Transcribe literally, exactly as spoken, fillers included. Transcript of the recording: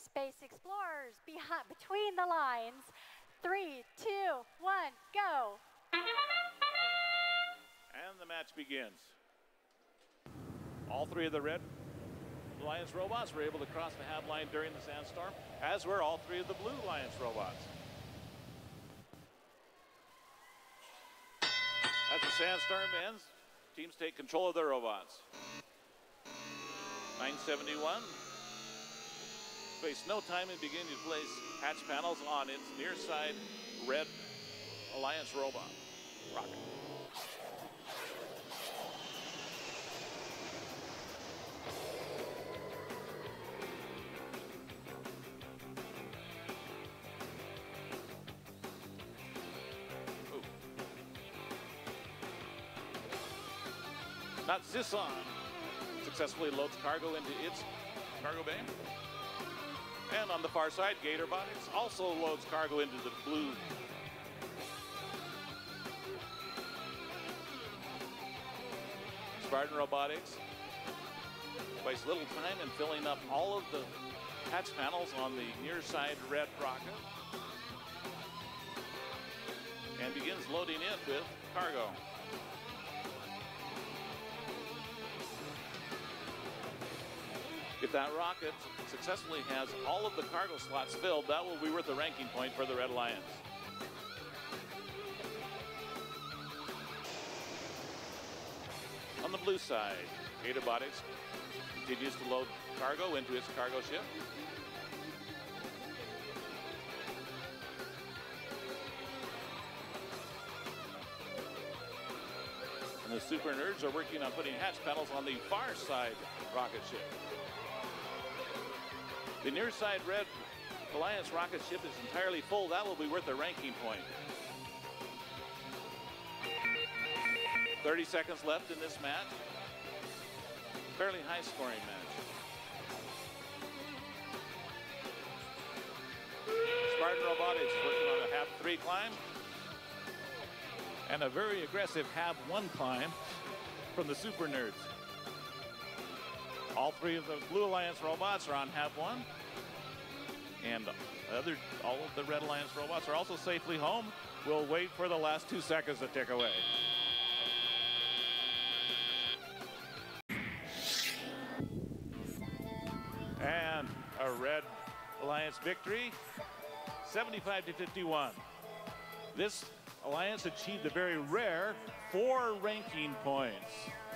Space Explorers behind, between the lines. Three, two, one, go. And the match begins. All three of the Red Alliance robots were able to cross the half line during the sandstorm, as were all three of the Blue Alliance robots. As the sandstorm ends, teams take control of their robots. nine seventy-one wastes no time in beginning to place hatch panels on its near side Red Alliance robot rocket. Not Zisson successfully loads cargo into its cargo bay. And on the far side, Gator Robotics also loads cargo into the blue. Spartan Robotics wastes little time in filling up all of the hatch panels on the near side Red rocket and begins loading it with cargo. If that rocket successfully has all of the cargo slots filled, that will be worth a ranking point for the Red Alliance. On the blue side, Gator Robotics continues to load cargo into its cargo ship. And the Super Nerds are working on putting hatch panels on the far side rocket ship. The near side Red Alliance rocket ship is entirely full. That will be worth a ranking point. thirty seconds left in this match. Fairly high scoring match. Spartan Robotics working on a half three climb. And a very aggressive half one climb from the Super Nerds. All three of the Blue Alliance robots are on half one. And other, all of the Red Alliance robots are also safely home. We'll wait for the last two seconds to tick away. And a Red Alliance victory, seventy-five to fifty-one. This alliance achieved a very rare four ranking points.